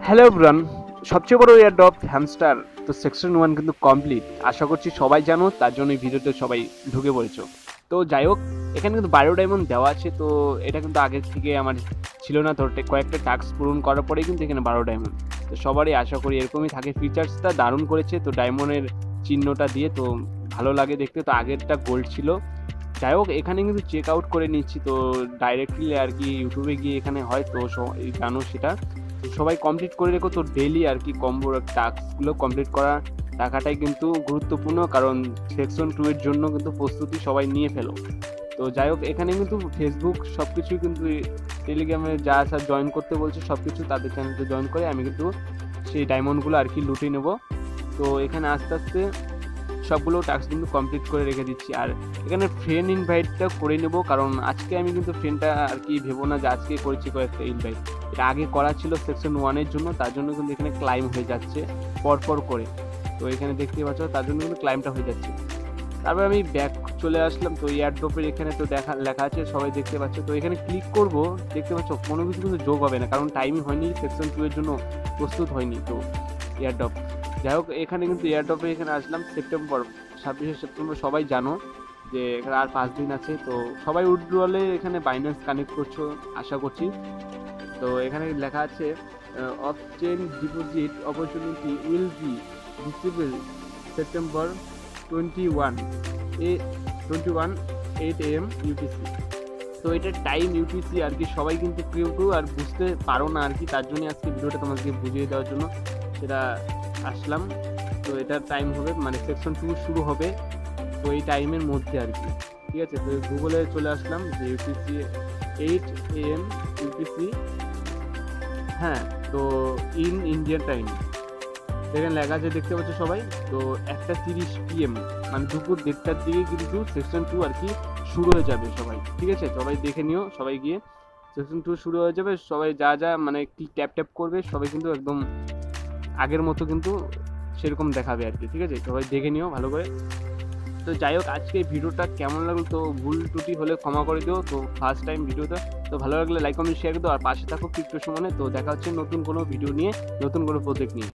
Hello everyone, সবচেয়ে বড় airdrop hamster তো সেকশন 1 কিন্তু কমপ্লিট। আশা করছি সবাই জানো, তার জন্য এই ভিডিওতে সবাই ঢুকে পড়েছো। তো যাই হোক, এখানে কিন্তু 12 ডায়মন্ড দেওয়া আছে। তো এটা কিন্তু আগের থেকে আমার ছিল না, তো কয়েকটা টাস্ক পূরণ করার পরেই কিন্তু এখানে 12 ডায়মন্ড। তো সবারই আশা করি এরকমই থাকে। ফিচার্সটা দারুণ করেছে, তো ডায়মন্ডের চিহ্নটা দিয়ে তো ভালো লাগে দেখতে। তো আগেরটা গোল্ড ছিল। যাই হোক, এখানে কিন্তু চেক আউট করে নিচ্ছি, তো ডাইরেক্টলি আর কি ইউটিউবে গিয়ে এখানে হয়, তো জানো সেটা। তো সবাই কমপ্লিট করে রেখো। তো ডেইলি আর কি কম্বো টাস্কগুলো কমপ্লিট করা রাখাটাই কিন্তু গুরুত্বপূর্ণ, কারণ সেকশন 2 এর জন্য কিন্তু প্রস্তুতি সবাই নিয়ে ফেলো। তো যাই হোক, এখানে কিন্তু ফেসবুক সব কিছুই কিন্তু টেলিগ্রামে যা যা জয়েন করতে বলছে সব কিছু তাদের চ্যানেলতে জয়েন করে আমি কিন্তু সেই ডায়মন্ডগুলো আর কি লুটে নেব। তো এখানে আস্তে আস্তে সবগুলো টাস্ক কিন্তু কমপ্লিট করে রেখে দিচ্ছি। আর এখানে ফ্রেন্ড ইনভাইটটা করে নেব, কারণ আজকে আমি কিন্তু ফ্রেন্ডটা আর কি ভেবো না যে আজকে করেছি কয়েকটা ইনভাইট। এটা আগে করা ছিল সেকশন 1 এর জন্য, তার জন্য কিন্তু এখানে ক্লাইম হয়ে যাচ্ছে পরপর করে। তো এখানে দেখতে পাচ্ছ, তার জন্য কিন্তু ক্লাইমটা হয়ে যাচ্ছে। তারপর আমি ব্যাক চলে আসলাম। তো এয়ারড্রপের এখানে তো লেখা আছে, সবাই দেখতে পাচ্ছ। তো এখানে ক্লিক করব, দেখতে পাচ্ছ কোনো কিছু কিন্তু যোগ হবে না, কারণ টাইমই হয়নি, সেকশন 2 এর জন্য প্রস্তুত হয়নি। তো এয়ারড্রপ, যাই হোক, এখানে কিন্তু এয়ারড্রপে এখানে আসলাম সেপ্টেম্বর, 26শে সেপ্টেম্বর। সবাই জানো যে এখানে আর 5 দিন আছে। তো সবাই উইথড্রলে এখানে বাইন্যান্স কানেক্ট করছো আশা করছি। তো এখানে লেখা আছে off chain deposit opportunity will be visible September 21 8 AM UTC. তো এটা টাইম ইউটিসি আর কি। সবাই কিন্তু কেউ কেউ আর বুঝতে পারো না আর কি, তার জন্য আজকে ভিডিওটা তোমাকে বুঝিয়ে দেওয়ার জন্য সেটা আসলাম। তো এটার টাইম হবে মানে সেকশন 2 শুরু হবে, তো এই টাইমের মধ্যে আর কি। ঠিক আছে, তো গুগলে চলে আসলাম যে ইউটিসি 8 AM ইউটিসি, হ্যাঁ। তো ইন ইন্ডিয়ান টাইম এখানে লেখা আছে, দেখতে পাচ্ছ সবাই। তো 1:30 PM মানে দুপুর 1:30টার দিকে কিন্তু সেকশন 2 আর কি শুরু হয়ে যাবে সবাই। ঠিক আছে, সবাই দেখে নিও, সবাই গিয়ে সেকশন 2 শুরু হয়ে যাবে। সবাই যা যা মানে কি ট্যাপ ট্যাপ করবে, সবাই কিন্তু একদম আগের মতো কিন্তু সেরকম দেখাবে আর কি। ঠিক আছে, সবাই দেখে নিও ভালো করে। তো যাই হোক, আজকে ভিডিওটা কেমন লাগলো তো ভুল ত্রুটি হলে ক্ষমা করে দিও। তো ফার্স্ট টাইম ভিডিওতে, তো ভালো লাগলে লাইক কমেন্ট শেয়ার করে দাও, আর পাশে থাকো ক্রিপ্টো সুমনে। তো দেখা হচ্ছে নতুন কোনো ভিডিও নিয়ে, নতুন কোনো প্রজেক্ট নিয়ে।